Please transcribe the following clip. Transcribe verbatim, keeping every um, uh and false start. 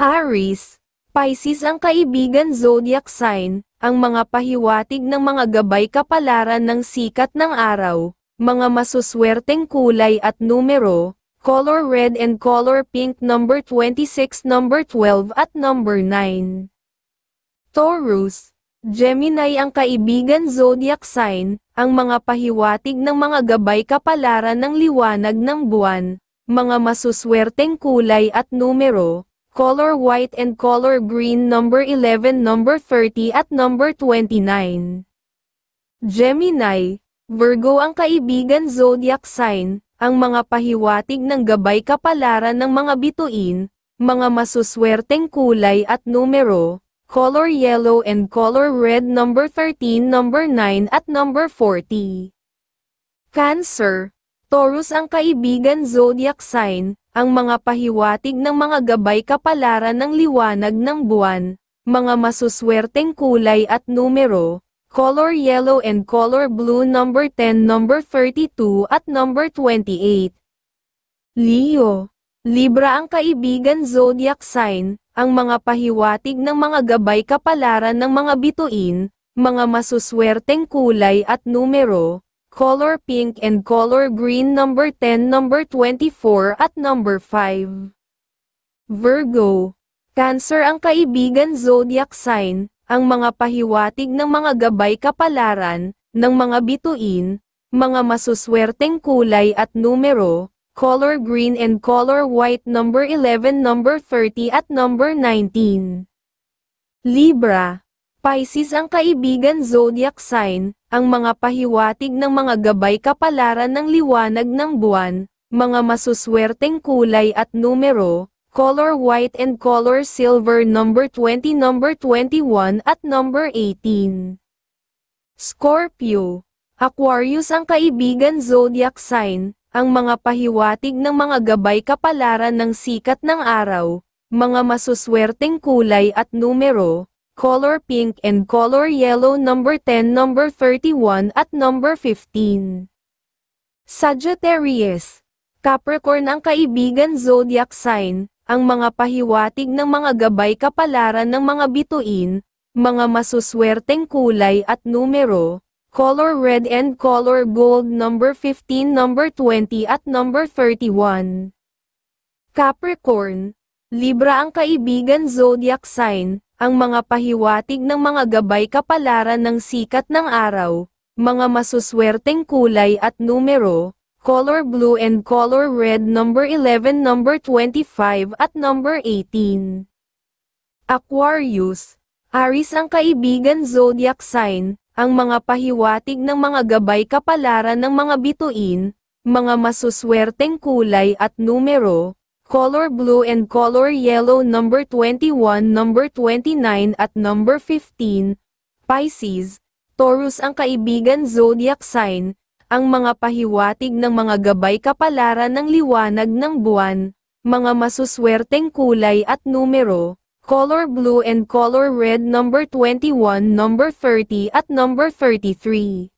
Aries, Pisces ang kaibigan zodiac sign, ang mga pahiwatig ng mga gabay kapalaran ng sikat ng araw, mga masuswerteng kulay at numero, color red and color pink number twenty-six, number twelve at number nine. Taurus, Gemini ang kaibigan zodiac sign, ang mga pahiwatig ng mga gabay kapalaran ng liwanag ng buwan, mga masuswerteng kulay at numero, color white and color green number eleven, number thirty at number twenty-nine. Gemini, Virgo ang kaibigan zodiac sign, ang mga pahiwatig ng gabay kapalaran ng mga bituin, mga masuswerteng kulay at numero, color yellow and color red number thirteen, number nine at number forty. Cancer, Taurus ang kaibigan zodiac sign, ang mga pahiwatig ng mga gabay kapalaran ng liwanag ng buwan, mga masuswerteng kulay at numero, color yellow and color blue number ten, number thirty-two at number twenty-eight. Leo, Libra ang kaibigan zodiac sign, ang mga pahiwatig ng mga gabay kapalaran ng mga bituin, mga masuswerteng kulay at numero, color pink and color green number ten, number twenty-four at number five. Virgo, Cancer ang kaibigan zodiac sign, ang mga pahiwatig ng mga gabay kapalaran, ng mga bituin, mga masuswerteng kulay at numero, color green and color white number eleven, number thirty at number nineteen. Libra, Pisces ang kaibigan zodiac sign, ang mga pahiwatig ng mga gabay kapalaran ng liwanag ng buwan, mga masuswerteng kulay at numero, color white and color silver number twenty, number twenty-one at number eighteen. Scorpio, Aquarius ang kaibigan zodiac sign, ang mga pahiwatig ng mga gabay kapalaran ng sikat ng araw, mga masuswerteng kulay at numero, color pink and color yellow number ten, number thirty-one at number fifteen. Sagittarius, Capricorn ang kaibigan zodiac sign, ang mga pahiwatig ng mga gabay kapalaran ng mga bituin, mga masuswerteng kulay at numero, color red and color gold number fifteen, number twenty at number thirty-one. Capricorn, Libra ang kaibigan zodiac sign, ang mga pahiwatig ng mga gabay kapalaran ng sikat ng araw, mga masuswerteng kulay at numero, color blue and color red number eleven, number twenty-five at number eighteen. Aquarius, Aries ang kaibigan zodiac sign, ang mga pahiwatig ng mga gabay kapalaran ng mga bituin, mga masuswerteng kulay at numero, color blue and color yellow number twenty-one, number twenty-nine at number fifteen. Pisces, Taurus ang kaibigan zodiac sign, ang mga pahiwatig ng mga gabay kapalaran ng liwanag ng buwan, mga masuswerteng kulay at numero, color blue and color red number twenty-one, number thirty at number thirty-three.